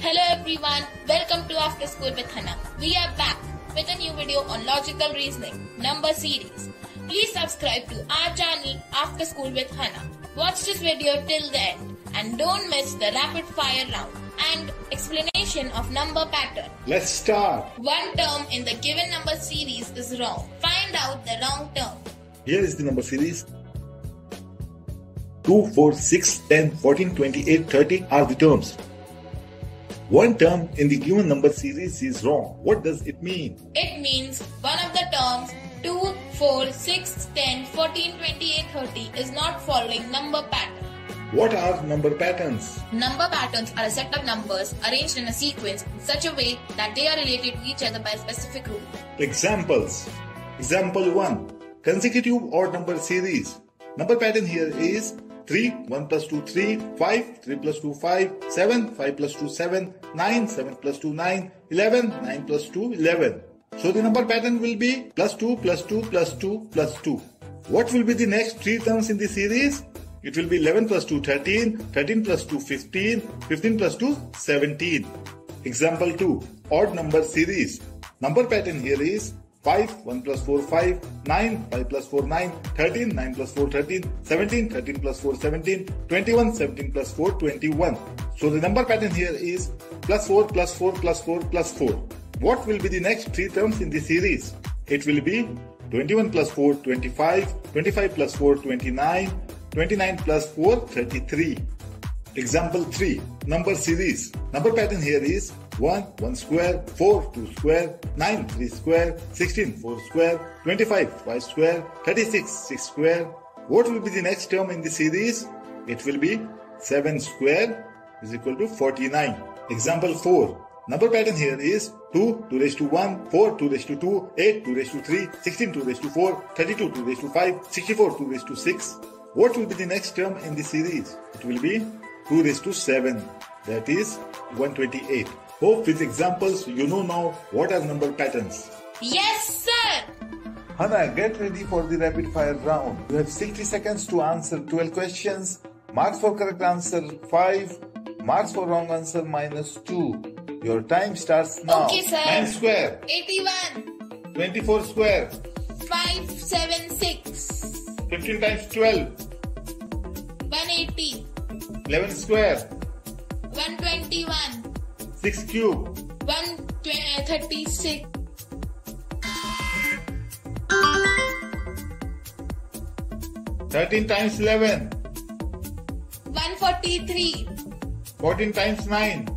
Hello everyone, welcome to After School with Hana. We are back with a new video on logical reasoning, number series. Please subscribe to our channel After School with Hana. Watch this video till the end and don't miss the rapid fire round and explanation of number pattern. Let's start. One term in the given number series is wrong. Find out the wrong term. Here is the number series. 2, 4, 6, 10, 14, 28, 30 are the terms. One term in the given number series is wrong. What does it mean? It means one of the terms 2, 4, 6, 10, 14, 28, 30 is not following number pattern. What are number patterns? Number patterns are a set of numbers arranged in a sequence in such a way that they are related to each other by a specific rule. Examples. Example 1. Consecutive odd number series. Number pattern here is 3, 1 plus 2, 3, 5, 3 plus 2, 5, 7, 5 plus 2, 7, 9, 7 plus 2, 9, 11, 9 plus 2, 11. So the number pattern will be plus 2, plus 2, plus 2, plus 2. What will be the next three terms in the series? It will be 11 plus 2, 13, 13 plus 2, 15, 15 plus 2, 17. Example 2. Odd number series. Number pattern here is 5, 1 plus 4, 5, 9, 5 plus 4, 9, 13, 9 plus 4, 13, 17, 13 plus 4, 17, 21, 17 plus 4, 21. So the number pattern here is plus 4, plus 4, plus 4, plus 4. What will be the next three terms in the series? It will be 21 plus 4, 25, 25 plus 4, 29, 29 plus 4, 33. Example 3. Number series. Number pattern here is 1, 1 square, 4, 2 square, 9, 3 square, 16, 4 square, 25, 5 square, 36, 6 square. What will be the next term in the series? It will be 7 square is equal to 49. Example 4. Number pattern here is 2, 2 raised to 1, 4, 2 raised to 2, 8, 2 raised to 3, 16, 2 raised to 4, 32, 2 raised to 5, 64, 2 raised to 6. What will be the next term in the series? It will be 2 raised to 7, that is 128. Hope with examples you know now what are number patterns. Yes, sir! Hana, get ready for the rapid fire round. You have 60 seconds to answer 12 questions. Marks for correct answer 5. Marks for wrong answer -2. Your time starts now. Okay, sir. 9 square. 81. 24 square. 576. 15 times 12. 180. 11 square. 121. 6 cube. 136. 13 times 11. 143. 14 times 9.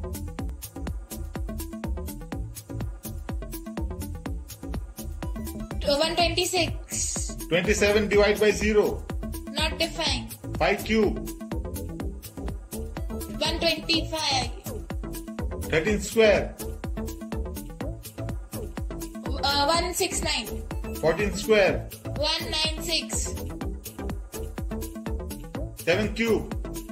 126. 27 divided by 0. Not defined. 5 cube. 125. 13 square. 169. 14 square. 196. 7 cube.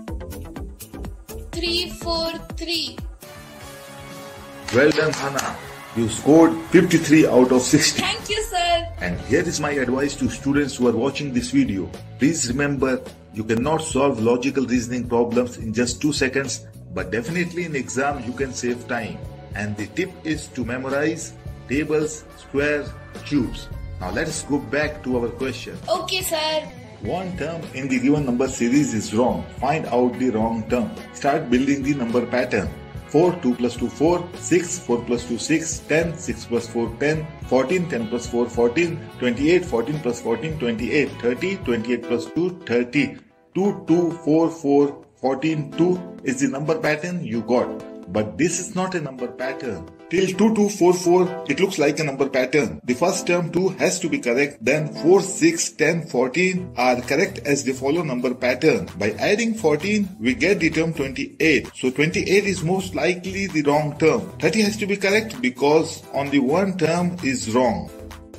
343. Well done, Hana. You scored 53 out of 60. Thank you, sir. And here is my advice to students who are watching this video. Please remember, you cannot solve logical reasoning problems in just 2 seconds, but definitely in exam you can save time. And the tip is to memorize tables, squares, cubes. Now let's go back to our question. Okay, sir. One term in the given number series is wrong. Find out the wrong term. Start building the number pattern. 4, 2 plus 2, 4, 6, 4 plus 2, 6, 10, 6 plus 4, 10, 14, 10 plus 4, 14, 28, 14 plus 14, 28, 30, 28 plus 2, 30, 2, 2, 4, 4, 14, 2 is the number pattern you got. But this is not a number pattern. Till 2, 2, 4, 4, it looks like a number pattern. The first term 2 has to be correct. Then 4, 6, 10, 14 are correct as they follow number pattern. By adding 14, we get the term 28. So 28 is most likely the wrong term. 30 has to be correct because only one term is wrong.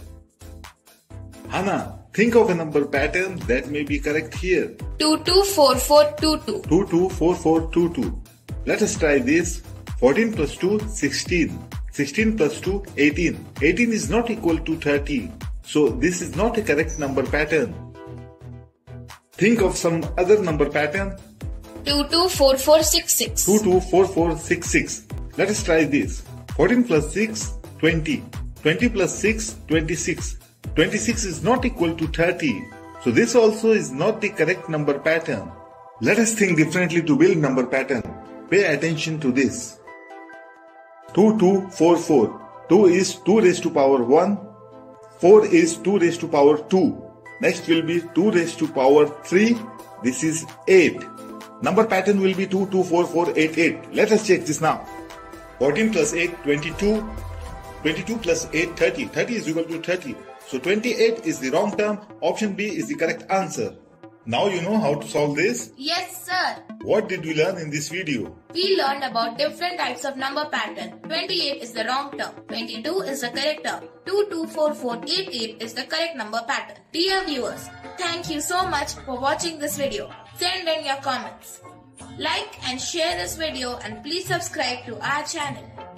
Hana, think of a number pattern that may be correct here. 224422. 224422. Let us try this. 14 plus 2, 16. 16 plus 2, 18. 18 is not equal to 30. So this is not a correct number pattern. Think of some other number pattern. 224466. 224466. Let us try this. 14 plus 6, 20. 20 plus 6, 26. 26 is not equal to 30. So this also is not the correct number pattern. Let us think differently to build number pattern. Pay attention to this. 2, 2, 4, 4. 2 is 2 raised to power 1. 4 is 2 raised to power 2. Next will be 2 raised to power 3. This is 8. Number pattern will be 2, 2, 4, 4, 8, 8. Let us check this now. 14 plus 8, 22. 22 plus 8, 30. 30 is equal to 30. So 28 is the wrong term. Option B is the correct answer. Now you know how to solve this? Yes, sir. What did we learn in this video? We learned about different types of number pattern. 28 is the wrong term. 22 is the correct term. 2, 2, 4, 4, 8, 8 is the correct number pattern. Dear viewers, thank you so much for watching this video. Send in your comments. Like and share this video and please subscribe to our channel.